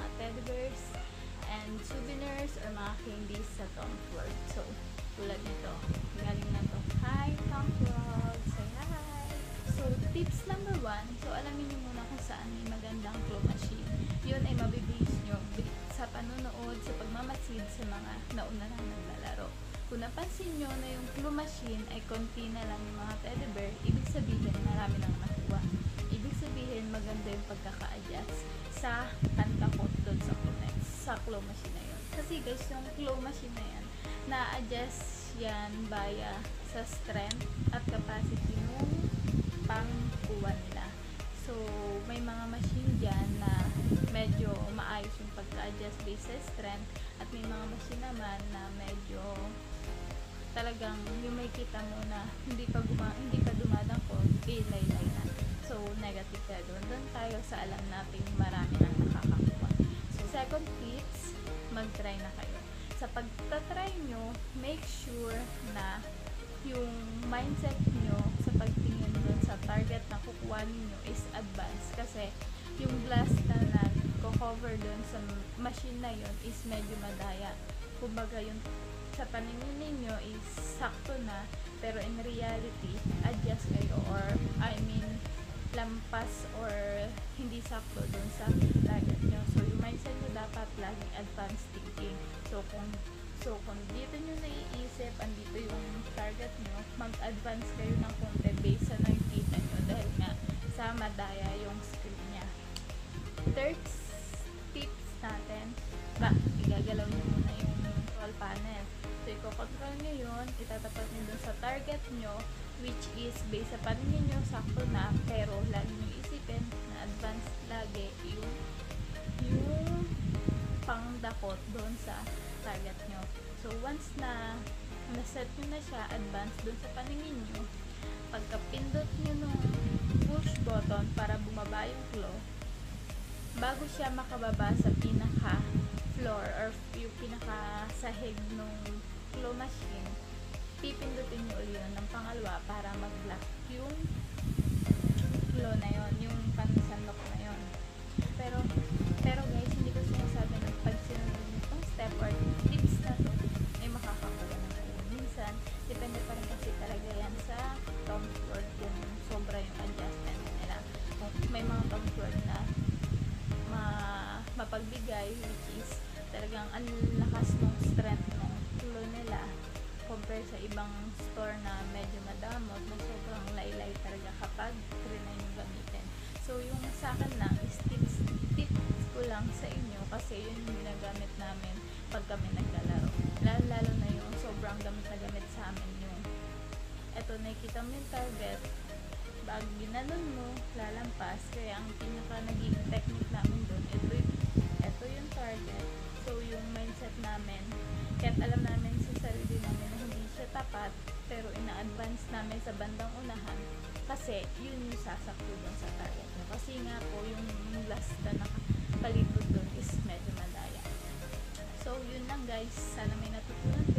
mga teddy bears and souvenirs or mga candies sa Tom Ford. So, tulad nito. Galing na to. Hi, Tom Ford! Say hi! So, tips number 1. So, alamin nyo muna kung saan may magandang claw machine. Yun ay mabibase nyo sa panonood, sa pagmamasid sa mga nauna lang naglalaro. Kung napansin nyo na yung claw machine ay konti na lang yung mga teddy bear, ibig sabihin marami nang nakuha. Ibig sabihin maganda yung pagkaka-adjust sa pantakot doon sa claw machine na yun. Kasi guys, yung claw machine na yan, na-adjust yan via sa strength at capacity ng pangkuha nila. So, may mga machine dyan na medyo maayos yung pagka-adjust based sa strength at may mga machine naman na medyo talagang yung may kita mo na hindi pa dumadangkot, laylay na. So, negative ka doon. Doon tayo sa alam natin marami nang nakakakuha. So, second tips, mag-try na kayo. Sa pagtatry nyo, make sure na yung mindset nyo sa pagtingin doon sa target na kukuha ninyo is advanced. Kasi yung glass na nag-cover doon sa machine na yun is medyo madaya. Kumbaga yung sa paningin ninyo is sakto na, pero in reality, adjust kayo or lampas or hindi sakto doon sa target nyo. So, yung mindset nyo dapat laging advanced thinking. So, kung dito nyo naiisip, andito yung target nyo, mag-advance kayo ng konti based sa nakikita nyo dahil nga sa madaya yung screen nya. Third tips natin, igagalaw nyo muna yung control panel. So, i-control nyo yun, itatapat nyo dun sa target nyo, which is based sa paningin nyo, sakto na, pero lagi nyo isipin na advance lagi yung pangdakot doon sa target nyo. So, once na naset nyo na siya, advance doon sa paningin nyo, pagka pindot nyo nung push button para bumaba yung claw, bago siya makababa sa pinaka floor or yung pinaka sahig nung claw machine, pipindutin nyo ulit yun ng pangalawa para mag-lock yung claw na yun, yung pansanlok na yun. Pero guys, hindi ko sinasabi na pag sinunod itong step or tips na to, ay makakakuha na kayo. Minsan, depende pa rin kasi talaga yan sa Tom Ford kung sobra yung adjustment nila. Kung may mga Tom Ford na mapagbigay, which is talagang ang lakas ng strength ng claw nila compare sa ibang store na medyo madamot na sobrang laylay talaga kapag trinay yung gamitin. So, yung sa akin lang is tips ko lang sa inyo kasi yun yung ginagamit namin pag kami naglalaro. Lalo na yung sobrang gamit na gamit sa amin yung eto, nakikita mo yung target, pag ginanon mo, lalampas. Kaya ang pinaka naging technique namin doon, ito yung target. So, yung mindset namin, kahit alam namin sa sarili namin na hindi siya tapat, pero ina-advance namin sa bandang unahan kasi yun yung sasakto doon sa target nyo. Kasi nga po, yung last na nakapalibot doon is medyo madaya. So, yun lang guys. Sana may natutunan